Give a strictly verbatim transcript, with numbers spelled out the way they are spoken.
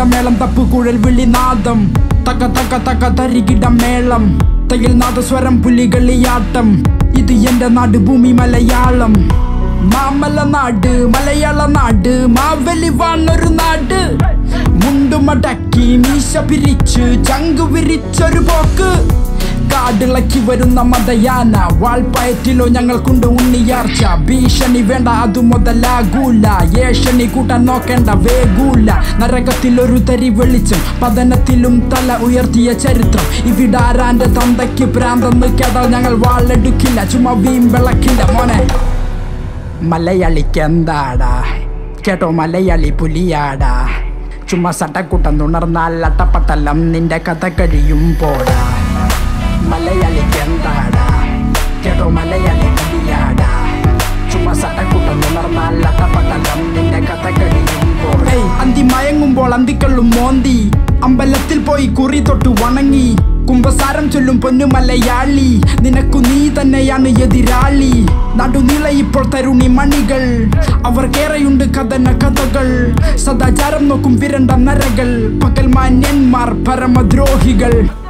മേളം തപ്പുകുഴൽ വിളിനാദം തക്ക തക്ക തക്ക തരികിട മേളം തയിൽ നാദസ്വരം പുലികളിയാട്ടം ഇത് എന്റെ നാട് ഭൂമി മലയാളം മാമല നാട് മലയാള നാട് മാവലി വാണൊരു നാട് മുണ്ടുമടക്കി മീശ പിരിച്ച് ചങ്കു വിരിച്ചൊരു പോക്ക് കാടിളക്കി വരുന്ന മതയാന വാൾപ്പയറ്റിലോ ഞങ്ങൾക്കുണ്ട് ഉണ്ണിയാർച്ച ഭീഷണി വേണ്ട അതു മുതലാകൂല ഏഷണി കൂട്ടാൻ നോക്കേണ്ട വേഗൂല നരകത്തിലൊരു തരി വെളിച്ചം പതനത്തിലും തല ഉയർത്തിയ ചരിത്രം ഇവിടാരാന്റെ തന്തയ്ക്ക് പ്രാന്തെന്ന് കേട്ടാൽ ഞങ്ങൾ വാളെടുക്കില്ല ചുമ്മാ വീമ്പിളക്കില്ല മോനെ മലയാളിക്ക് എന്താടാ കേട്ടോ മലയാളി പുലിയാടാ ചുമ്മാ സട്ടക്കൂട്ടം തുണർന്നാൽ അട്ടപ്പട്ടലം നിന്റെ കഥ കഴിയും പോടാ മലയാളിക്ക് എന്താടാ കേട്ടോ മലയാളി പുലിയാടാ ചുമ്മാ സട്ടക്കൂട്ടം തുണർന്നാൽ അട്ടപ്പട്ടലം നിന്റെ കഥ കഴിയും പോടാ അന്തി മയങ്ങുമ്പോൾ അന്തിക്കള്ളും മോന്തി അമ്പലത്തിൽ പോയി കുറി തൊട്ട് വണങ്ങി കുംഭസാരം ചൊല്ലും പൊന്നു മലയാളി നിനക്കു നീ തന്നെയാണ് എതിരാളി നടുനില ഇപ്പോൾ തരുണി മണികൾ അവർക്കേറെയുണ്ട് കഥന കഥകൾ സദാചാരം നോക്കും വിരണ്ട നരകൾ പകൽ മാന്യന്മാർ പരമദ്രോഹികൾ